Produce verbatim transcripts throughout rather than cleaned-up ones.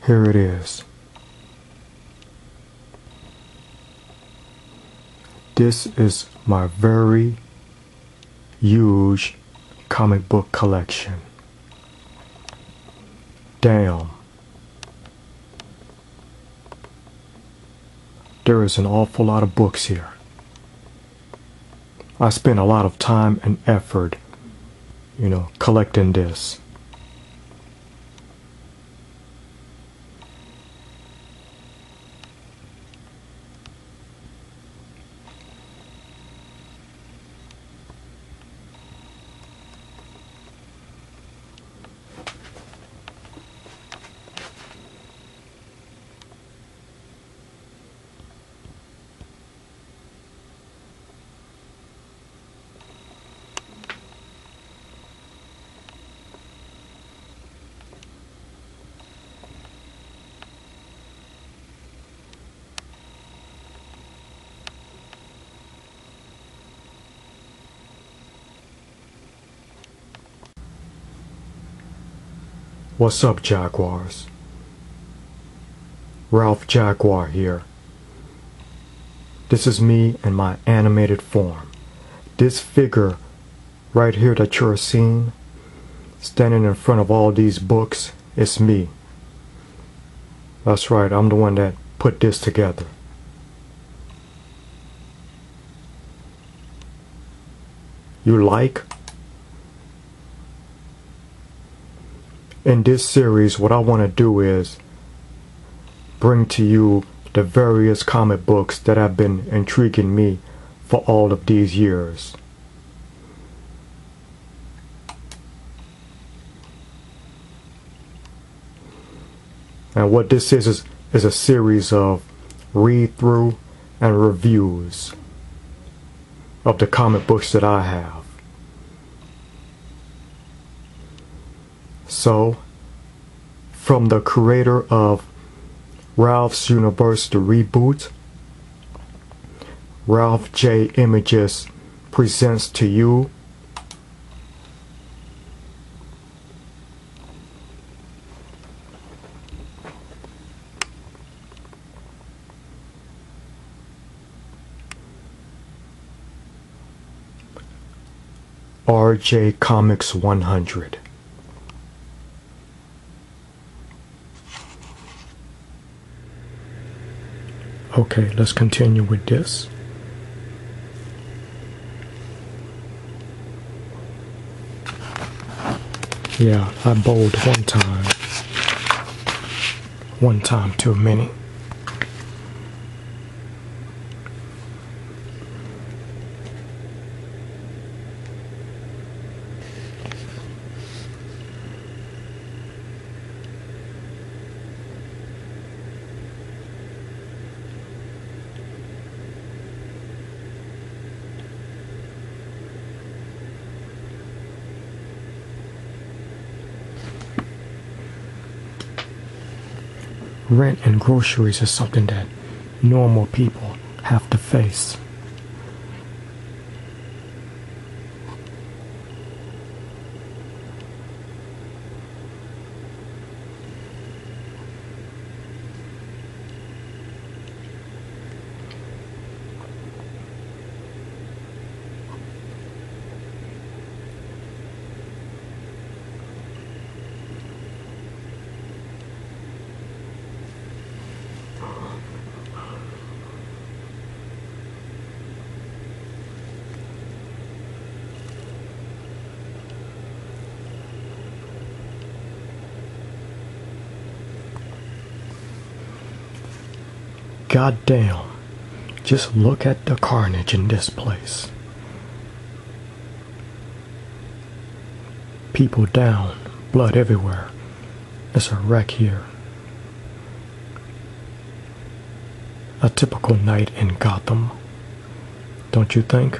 Here it is. This is my very huge comic book collection. Damn. There is an awful lot of books here. I spent a lot of time and effort, you know, collecting this. What's up, Jaguars? Ralph Jaguar here. This is me in my animated form. This figure right here that you're seeing, standing in front of all these books, is me. That's right, I'm the one that put this together. You like? In this series, what I want to do is bring to you the various comic books that have been intriguing me for all of these years. And what this is is, is a series of read-through and reviews of the comic books that I have. So, from the creator of Ralph's Universe The Reboot, Ralph J. Images presents to you R J Comics one hundred. Okay, let's continue with this. Yeah, I bowled one time. One time too many. Rent and groceries is something that normal people have to face. God damn, just look at the carnage in this place. People down, blood everywhere. It's a wreck here. A typical night in Gotham, don't you think?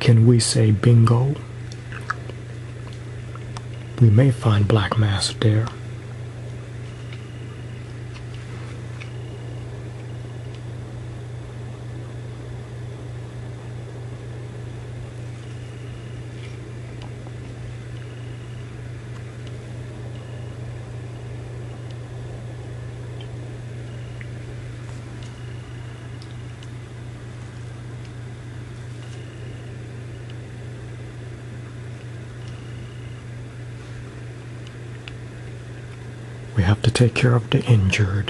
Can we say bingo? We may find black mass there. We have to take care of the injured.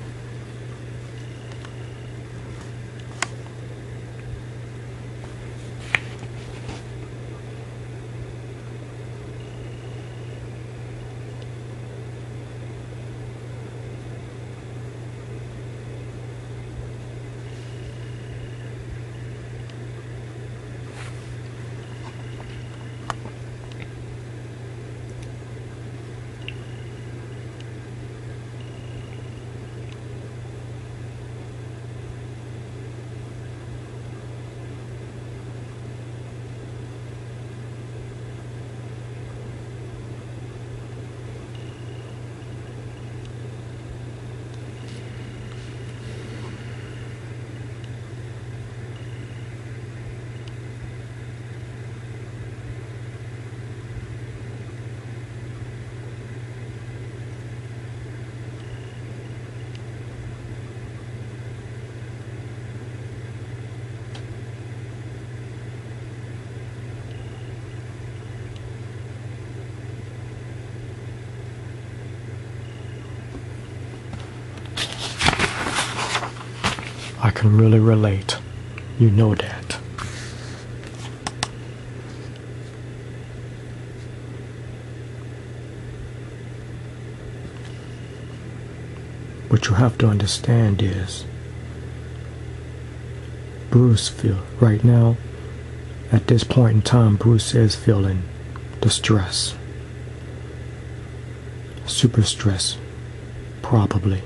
I can really relate. You know that. What you have to understand is Bruce feel right now, at this point in time, Bruce is feeling the stress. Super stress, probably.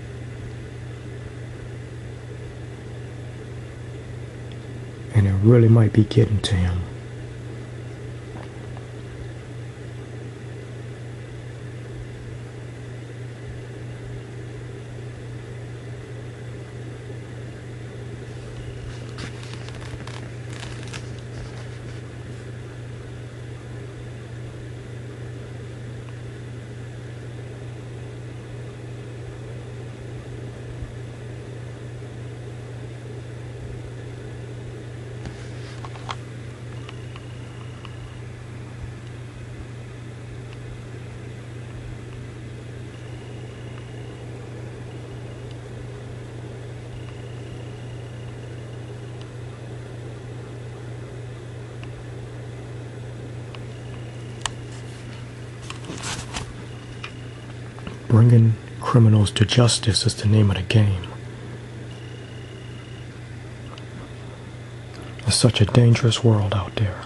And it really might be getting to him. Bringing criminals to justice is the name of the game. It's such a dangerous world out there.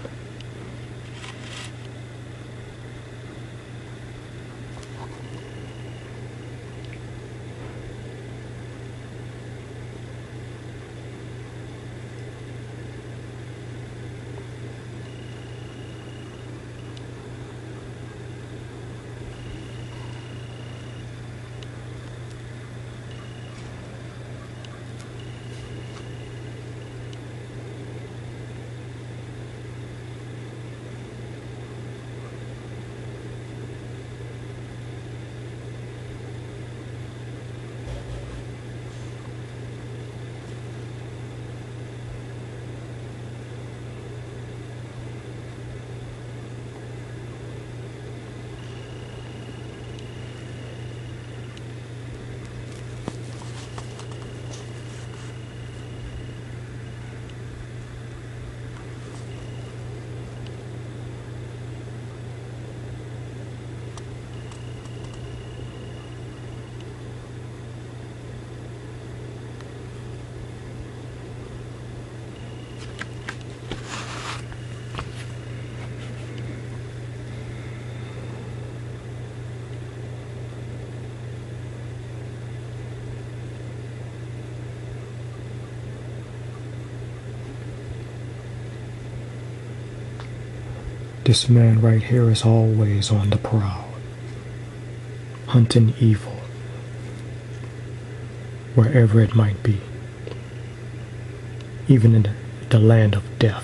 This man right here is always on the prowl, hunting evil, wherever it might be, even in the, the land of death.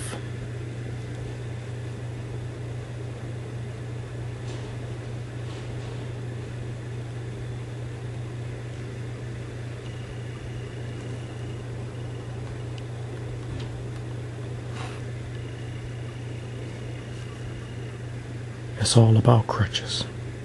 It's all about crutches.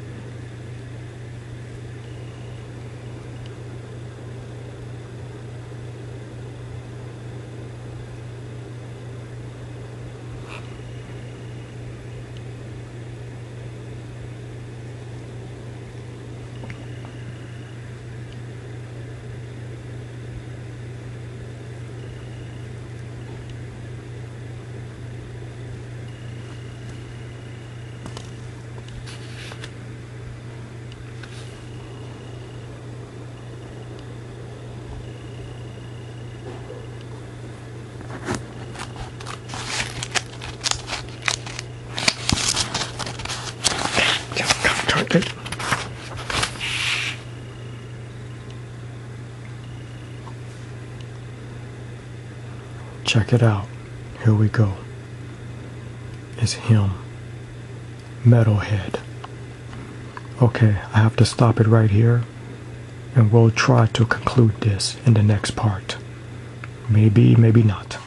Check it out. Here we go. It's him. Metalhead. Okay, I have to stop it right here, and we'll try to conclude this in the next part. Maybe, maybe not.